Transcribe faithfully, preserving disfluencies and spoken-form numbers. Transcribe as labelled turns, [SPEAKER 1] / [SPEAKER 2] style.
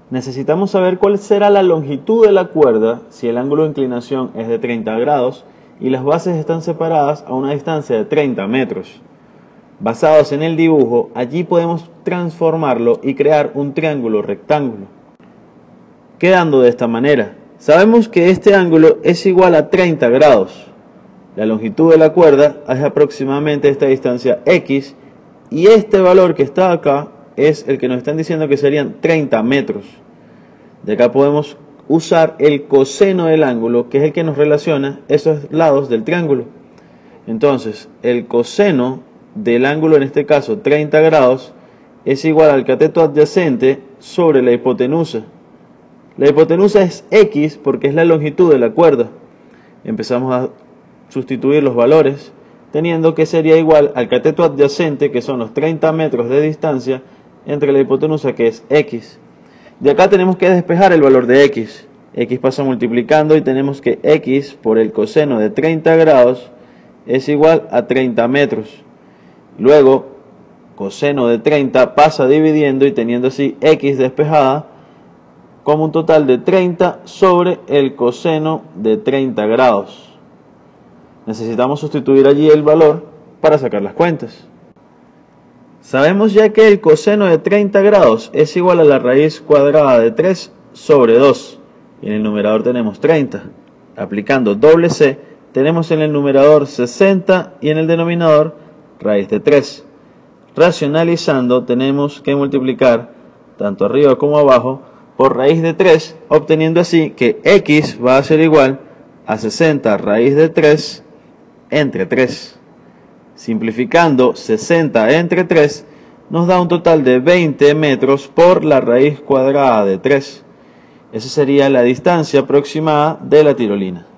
[SPEAKER 1] Necesitamos saber cuál será la longitud de la cuerda si el ángulo de inclinación es de treinta grados y las bases están separadas a una distancia de treinta metros. Basados en el dibujo, allí podemos transformarlo y crear un triángulo rectángulo, quedando de esta manera. Sabemos que este ángulo es igual a treinta grados. La longitud de la cuerda es aproximadamente esta distancia X y este valor que está acá es el que nos están diciendo que serían treinta metros. De acá podemos usar el coseno del ángulo, que es el que nos relaciona esos lados del triángulo. Entonces, el coseno del ángulo, en este caso treinta grados, es igual al cateto adyacente sobre la hipotenusa. La hipotenusa es X porque es la longitud de la cuerda. Empezamos a sustituir los valores, teniendo que sería igual al cateto adyacente, que son los treinta metros de distancia, entre la hipotenusa, que es X. De acá tenemos que despejar el valor de X. X pasa multiplicando y tenemos que X por el coseno de treinta grados es igual a treinta metros. Luego, coseno de treinta pasa dividiendo y teniendo así X despejada como un total de treinta sobre el coseno de treinta grados. Necesitamos sustituir allí el valor para sacar las cuentas. Sabemos ya que el coseno de treinta grados es igual a la raíz cuadrada de tres sobre dos. Y en el numerador tenemos treinta. Aplicando doble C, tenemos en el numerador sesenta y en el denominador raíz de tres. Racionalizando, tenemos que multiplicar tanto arriba como abajo por raíz de tres, obteniendo así que X va a ser igual a sesenta raíz de tres entre tres. Simplificando, sesenta entre tres nos da un total de veinte metros por la raíz cuadrada de tres. Esa sería la distancia aproximada de la tirolina.